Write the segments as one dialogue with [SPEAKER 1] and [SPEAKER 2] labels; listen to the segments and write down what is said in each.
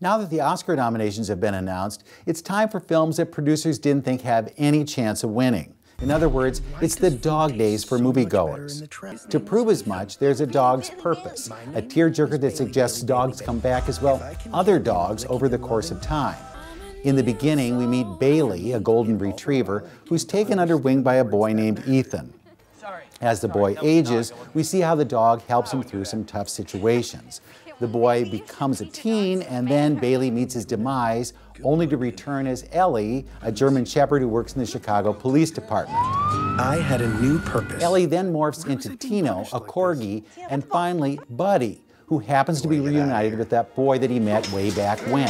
[SPEAKER 1] Now that the Oscar nominations have been announced, it's time for films that producers didn't think have any chance of winning. In other words, it's the dog days for moviegoers. To prove as much, there's A Dog's Purpose, a tearjerker that suggests dogs come back as well other dogs over the course of time. In the beginning, we meet Bailey, a golden retriever, who's taken under wing by a boy named Ethan. As the boy ages, we see how the dog helps him through some tough situations. The boy becomes a teen, and then Bailey meets his demise, only to return as Ellie, a German shepherd who works in the Chicago Police Department.
[SPEAKER 2] I had a new purpose.
[SPEAKER 1] Ellie then morphs into Tino, a corgi, and finally Buddy, who happens to be reunited with that boy that he met way back when.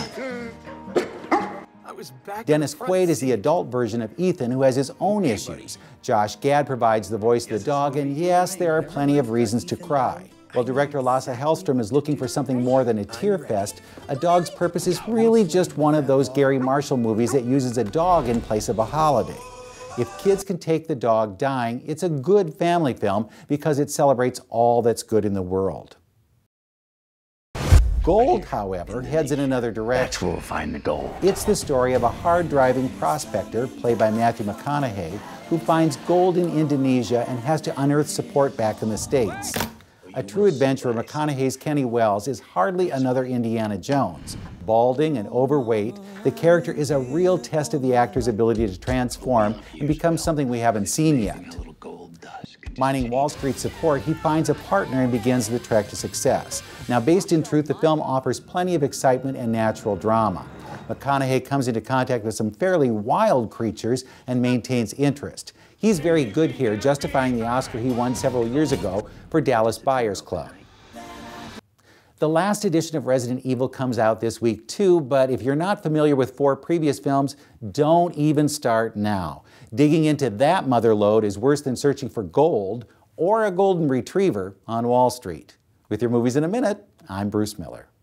[SPEAKER 1] Dennis Quaid is the adult version of Ethan, who has his own issues. Josh Gad provides the voice of the dog, and yes, there are plenty of reasons to cry. While director Lasse Hallström is looking for something more than a tear fest, A Dog's Purpose is really just one of those Gary Marshall movies that uses a dog in place of a holiday. If kids can take the dog dying, it's a good family film because it celebrates all that's good in the world. Gold, however, heads in another direction.
[SPEAKER 3] That's where we'll find the gold.
[SPEAKER 1] It's the story of a hard-driving prospector, played by Matthew McConaughey, who finds gold in Indonesia and has to unearth support back in the States. A true adventurer, McConaughey's Kenny Wells is hardly another Indiana Jones. Balding and overweight, the character is a real test of the actor's ability to transform and become something we haven't seen yet. Mining Wall Street support, he finds a partner and begins the trek to success. Now, based in truth, the film offers plenty of excitement and natural drama. McConaughey comes into contact with some fairly wild creatures and maintains interest. He's very good here, justifying the Oscar he won several years ago for Dallas Buyers Club. The last edition of Resident Evil comes out this week too, but if you're not familiar with 4 previous films, don't even start now. Digging into that mother lode is worse than searching for gold or a golden retriever on Wall Street. With your movies in a minute, I'm Bruce Miller.